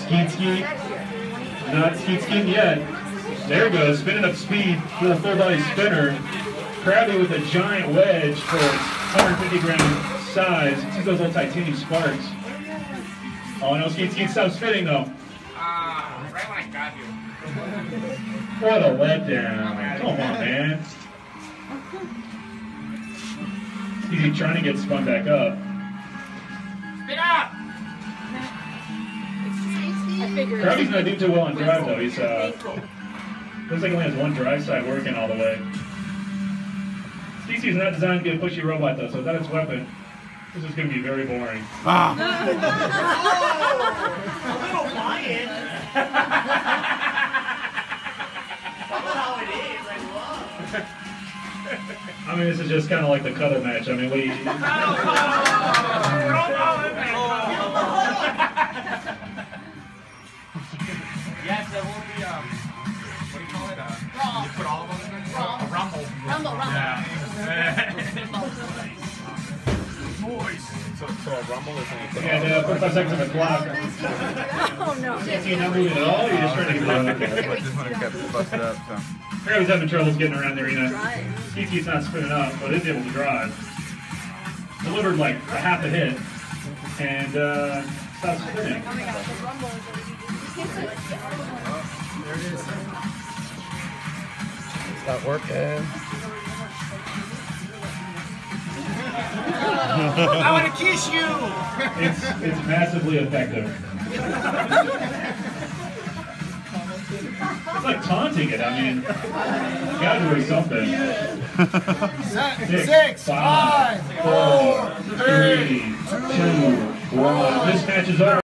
Skeet skeet. Not skeet skeet yet. There goes, spinning up speed for the full body spinner. Crabby with a giant wedge for its 150 gram size. See those little titanium sparks. Oh no, Skeet Skeet, stop spinning though. Right when I got you. What a letdown. Come on, man. He's trying to get spun back up. Spin up! Crabby's not doing too well on drive though. He's looks like he only has one drive side working all the way. Skeet is not designed to be a pushy robot though, so without its weapon, this is going to be very boring. Ah! A little lion. That's how it is. I love. I mean, this is just kind of like the cuddle match. I mean, we. Yes, there will be, what do you call it? You put all of them in there? A rumble. Rumble. Yeah. Boys. So a rumble is anything. And 45 seconds on the clock. Oh no. You're not moving at all, you're just trying to get Just want to get busted up, so. Crabby's having troubles getting around the arena. Skeet Skeet's not spinning up, but is able to drive. Delivered like a half a hit. And stops spinning. Oh my gosh, the rumble is There it is. It's not working. I want to kiss you! It's massively effective. It's like taunting it. I mean, you gotta do something. 6, 5, 4, 3, 2, 1. This match is over.